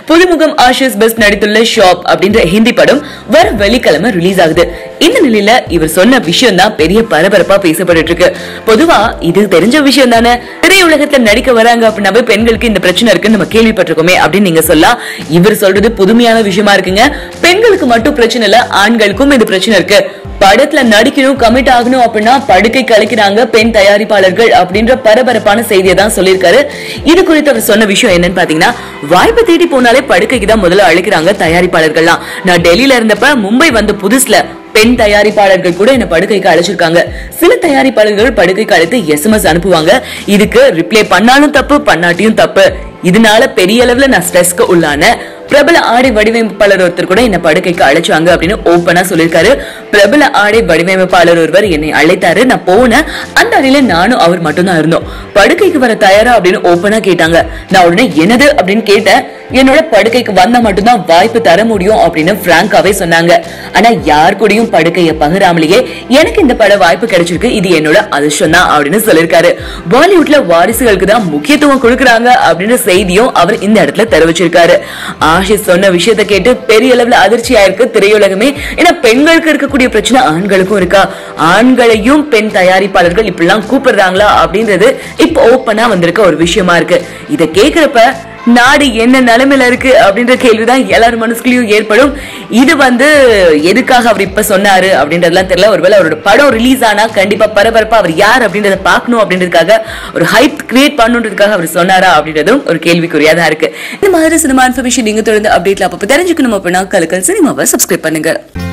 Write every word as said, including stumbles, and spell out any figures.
புதுமுகம் Ashish best நடித்துள்ள ஷாப் அப்படின்ற ஹிந்தி படம் வர வெள்ளிக்கிழமை ரிலீஸ் ஆகுது. இந்த நிலையில இவர் சொன்ன விஷயம் தான் பெரிய பரபரப்பா பேசப்பட்டு இருக்கு. பொதுவா இது தெரிஞ்ச விஷயம் தானே, திரையுலகத்துல நடிக்க வராங்க அப்படின்னாவே பெண்களுக்கு இந்த பிரச்சனை இருக்குன்னு நம்ம கேள்விப்பட்டிருக்கோமே அப்படின்னு நீங்க சொல்லலாம். இவர் சொல்றது புதுமையான விஷயமா இருக்குங்க. பெண்களுக்கு மட்டும் பிரச்சனை இல்ல, ஆண்களுக்கும் இந்த பிரச்சனை இருக்கு. படத்துல நடிக்கணும், கமிட் ஆகணும் அப்படின்னா படுக்கை கலைக்கிறாங்க பெண் தயாரிப்பாளர்கள் அப்படின்ற பரபரப்பான செய்தியை தான் சொல்லியிருக்காரு. இது குறித்து அவர் சொன்ன விஷயம் என்னன்னு பாத்தீங்கன்னா, வாய்ப்பு தேடி போனாலே படுக்கைக்கு தான் முதல்ல அழைக்கிறாங்க தயாரிப்பாளர்கள்லாம். நான் டெல்லியில இருந்தப்ப மும்பை வந்த புதுசுல பெண் தயாரிப்பாளர்கள் கூட என்ன படுக்கைக்கு அழைச்சிருக்காங்க. சில தயாரிப்பாளர்கள் படுக்கைக்கு அழைத்து எஸ்எம்எஸ் அனுப்புவாங்க. இதுக்கு ரிப்ளை பண்ணாலும் தப்பு, பண்ணாட்டியும் தப்பு. இதனால பெரிய அளவுல நான் ஸ்ட்ரெஸ்க்கு உள்ளான. பிரபல ஆடை வடிவமைப்பாளர் ஒருத்தர் கூட என்ன படுக்கைக்கு அழைச்சாங்க அப்படின்னு ஓப்பனா சொல்லிருக்காரு. பிரபல ஆடை வடிவமைப்பாளர் ஒருவர் என்னை அழைத்தாரு, நான் போனேன். அந்த அறையில நானும் அவர் மட்டும் தான் இருந்தோம். படுக்கைக்கு வர தயாரா அப்படின்னு ஓப்பனா கேட்டாங்க. நான் உடனே என்னது அப்படின்னு கேட்டேன். என்னோட படுக்கைக்கு வந்தா மட்டும்தான் வாய்ப்பு தர முடியும் அப்படின்னு பிராங்காவே சொன்னாங்க. ஆனா யார் கூடயும் படுக்கையை பகிராமலேயே எனக்கு இந்த பட வாய்ப்பு கிடைச்சிருக்கு, இது என்னோட அதிர்ஷ்டம் தான் அப்படின்னு சொல்லிருக்காரு. பாலிவுட்ல வாரிசுகளுக்கு தான் முக்கியத்துவம் கொடுக்கறாங்க அப்படின்ற செய்தியும் அவர் இந்த இடத்துல தெரிவிச்சிருக்காரு. ஆஷிஷ் சொன்ன விஷயத்தை கேட்டு பெரிய அளவுல அதிர்ச்சி ஆயிருக்கு திரையுலகமே. ஏன்னா பெண்களுக்கு இருக்கக்கூடிய பிரச்சனை ஆண்களுக்கும் இருக்கா, ஆண்களையும் பெண் தயாரிப்பாளர்கள் இப்படிலாம் கூப்பிடுறாங்களா அப்படின்றது இப்ப ஓப்பனா வந்திருக்க ஒரு விஷயமா இருக்கு. இத கேக்குறப்ப நாடு என்ன நிலைமையில இருக்கு அப்படின்ற கேள்விதான் எல்லாரும் மனசுக்குள்ளயும் ஏற்படும். இது வந்து எதுக்காக அவர் இப்ப சொன்னாரு அப்படின்றதுலாம் தெரியல. ஒருவேளை அவரோட படம் ரிலீஸ் ஆனா கண்டிப்பா பரபரப்பா அவர் யார் அப்படின்றத பாக்கணும் அப்படின்றதுக்காக, ஒரு ஹைப் கிரியேட் பண்ணுன்றதுக்காக அவர் சொன்னாரா அப்படின்றதும் ஒரு கேள்விக்குறியாதான் இருக்கு. இந்த மாதிரி சினிமா இன்ஃபர்மேஷன் நீங்க தொடர்ந்து அப்டேட்ல அப்ப தெரிஞ்சுக்கணும் அப்படின்னா கலக்கல் சினிமாவை சப்ஸ்கிரைப் பண்ணுங்க.